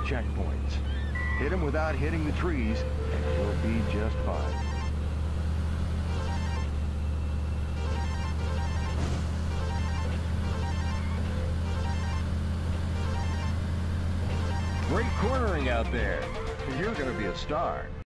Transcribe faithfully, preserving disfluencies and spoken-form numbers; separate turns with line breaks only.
checkpoints. Hit them without hitting the trees, and you'll be just fine. Great cornering out there. You're going to be a star.